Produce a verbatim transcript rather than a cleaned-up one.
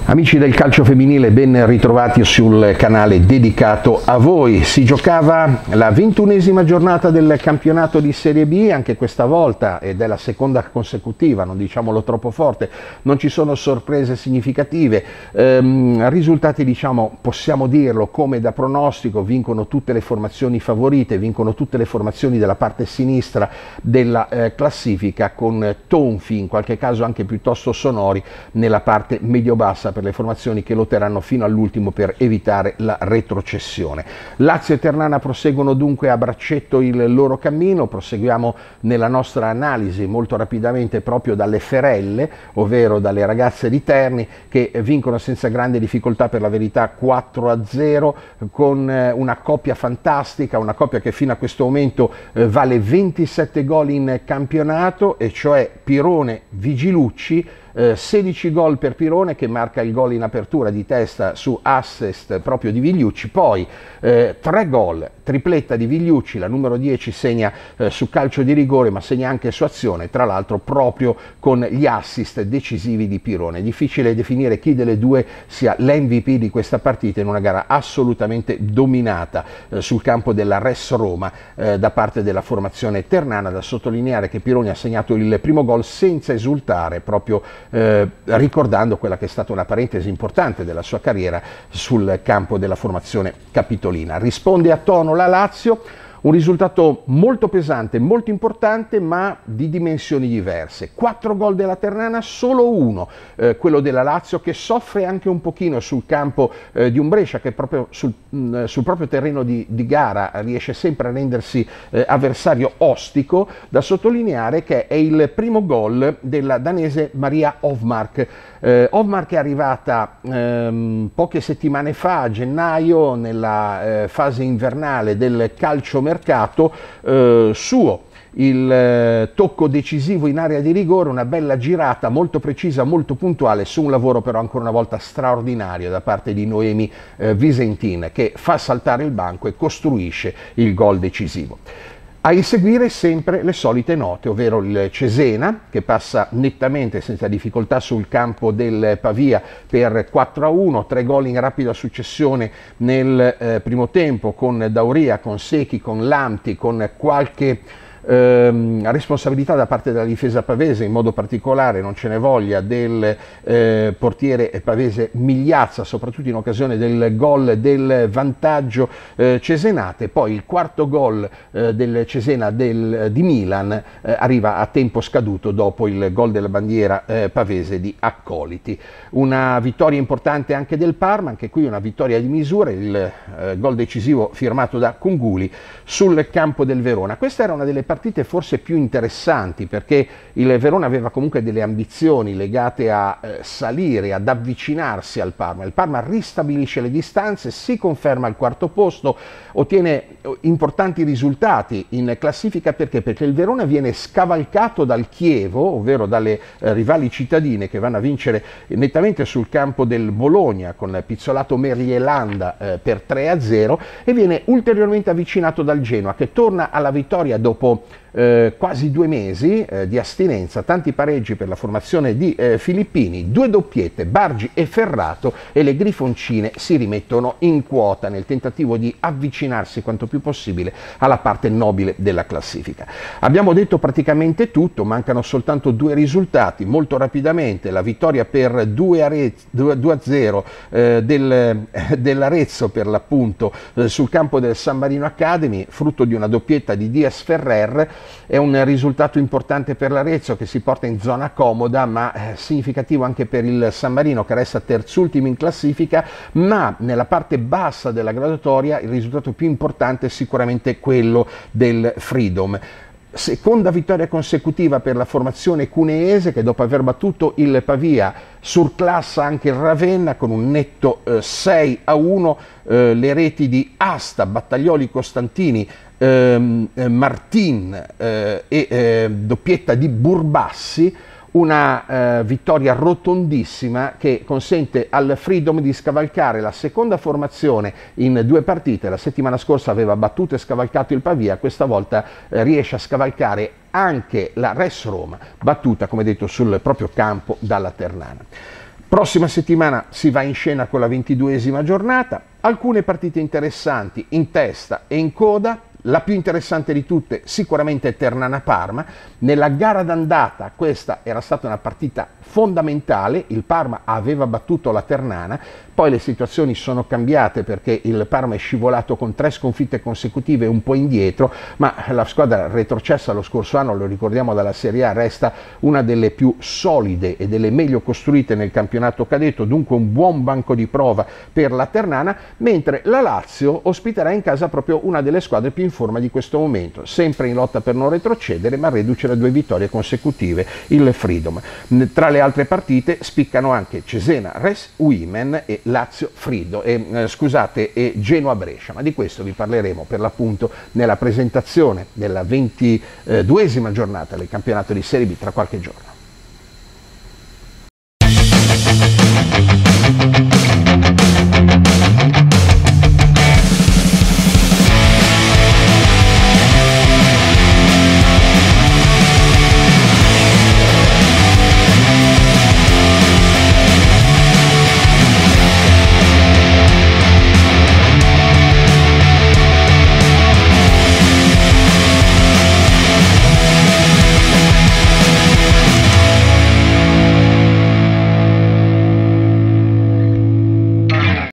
Amici del calcio femminile, ben ritrovati sul canale dedicato a voi. Si giocava la ventunesima giornata del campionato di Serie B, anche questa volta, ed è la seconda consecutiva, non diciamolo troppo forte, non ci sono sorprese significative, ehm, risultati, diciamo, possiamo dirlo, come da pronostico, vincono tutte le formazioni favorite, vincono tutte le formazioni della parte sinistra della eh, classifica, con tonfi, in qualche caso anche piuttosto sonori, nella parte medio-bassa per le formazioni che lotteranno fino all'ultimo per evitare la retrocessione. Lazio e Ternana proseguono dunque a braccetto il loro cammino. Proseguiamo nella nostra analisi molto rapidamente proprio dalle ferelle, ovvero dalle ragazze di Terni, che vincono senza grande difficoltà, per la verità, quattro a zero, con una coppia fantastica, una coppia che fino a questo momento vale ventisette gol in campionato, e cioè Pirone Vigilucci. Eh, sedici gol per Pirone, che marca il gol in apertura di testa su assist proprio di Vigliucci, poi eh, tre gol, tripletta di Vigliucci, la numero dieci segna eh, su calcio di rigore, ma segna anche su azione, tra l'altro proprio con gli assist decisivi di Pirone. Difficile definire chi delle due sia l'M V P di questa partita, in una gara assolutamente dominata eh, sul campo della Res Roma eh, da parte della formazione ternana. Da sottolineare che Pirone ha segnato il primo gol senza esultare, proprio Eh, ricordando quella che è stata una parentesi importante della sua carriera sul campo della formazione capitolina. Risponde a tono la Lazio. Un risultato molto pesante, molto importante, ma di dimensioni diverse. Quattro gol della Ternana, solo uno, eh, quello della Lazio, che soffre anche un pochino sul campo eh, di un Brescia che proprio sul, mh, sul proprio terreno di, di gara riesce sempre a rendersi eh, avversario ostico. Da sottolineare che è il primo gol della danese Maria Ovmark. Eh, Ovmark è arrivata ehm, poche settimane fa, a gennaio, nella eh, fase invernale del calcio mercato eh, suo. Il eh, tocco decisivo in area di rigore, una bella girata molto precisa, molto puntuale, su un lavoro però ancora una volta straordinario da parte di Noemi eh, Visentin, che fa saltare il banco e costruisce il gol decisivo. A inseguire sempre le solite note, ovvero il Cesena, che passa nettamente senza difficoltà sul campo del Pavia per quattro a uno, tre gol in rapida successione nel eh, primo tempo, con Dauria, con Secchi, con Lamti, con qualche Ehm, responsabilità da parte della difesa pavese, in modo particolare, non ce ne voglia, del eh, portiere pavese Migliazza, soprattutto in occasione del gol del vantaggio eh, cesenate. Poi il quarto gol eh, del Cesena del, di Milan eh, arriva a tempo scaduto dopo il gol della bandiera eh, pavese di Accoliti. Una vittoria importante anche del Parma, anche qui una vittoria di misura, il eh, gol decisivo firmato da Cunguli sul campo del Verona. Questa era una delle partite forse più interessanti, perché il Verona aveva comunque delle ambizioni legate a eh, salire, ad avvicinarsi al Parma. Il Parma ristabilisce le distanze, si conferma al quarto posto, ottiene importanti risultati in classifica. Perché? Perché il Verona viene scavalcato dal Chievo, ovvero dalle eh, rivali cittadine, che vanno a vincere nettamente sul campo del Bologna con Pizzolato Merielanda eh, per tre a zero, e viene ulteriormente avvicinato dal Genoa, che torna alla vittoria dopo Eh, quasi due mesi eh, di astinenza. Tanti pareggi per la formazione di eh, Filippini, due doppiette, Bargi e Ferrato, e le grifoncine si rimettono in quota nel tentativo di avvicinarsi quanto più possibile alla parte nobile della classifica. Abbiamo detto praticamente tutto, mancano soltanto due risultati molto rapidamente: la vittoria per due a zero eh, del, eh, dell'Arezzo, per l'appunto, eh, sul campo del San Marino Academy, frutto di una doppietta di Diaz Ferrer. È un risultato importante per l'Arezzo, che si porta in zona comoda, ma eh, significativo anche per il San Marino, che resta terzultimo in classifica. Ma nella parte bassa della graduatoria il risultato più importante è sicuramente quello del Freedom. Seconda vittoria consecutiva per la formazione cuneese, che dopo aver battuto il Pavia surclassa anche il Ravenna con un netto eh, sei a uno. Eh, le reti di Asta, Battaglioli, Costantini, ehm, eh, Martin eh, e eh, doppietta di Burbassi. Una eh, vittoria rotondissima che consente al Freedom di scavalcare la seconda formazione in due partite. La settimana scorsa aveva battuto e scavalcato il Pavia, questa volta eh, riesce a scavalcare anche la Res Roma, battuta, come detto, sul proprio campo dalla Ternana. Prossima settimana si va in scena con la ventiduesima giornata, alcune partite interessanti in testa e in coda. La più interessante di tutte sicuramente è Ternana-Parma. Nella gara d'andata questa era stata una partita fondamentale, il Parma aveva battuto la Ternana, poi le situazioni sono cambiate perché il Parma è scivolato con tre sconfitte consecutive un po' indietro, ma la squadra retrocessa lo scorso anno, lo ricordiamo dalla Serie A, resta una delle più solide e delle meglio costruite nel campionato cadetto, dunque un buon banco di prova per la Ternana, mentre la Lazio ospiterà in casa proprio una delle squadre più in forma di questo momento, sempre in lotta per non retrocedere, ma reduce da due vittorie consecutive, il Freedom. Tra le altre partite spiccano anche Cesena Res Women e Lazio Frido, e, eh, scusate, e Genoa Brescia, ma di questo vi parleremo per l'appunto nella presentazione della ventiduesima giornata del campionato di Serie B tra qualche giorno.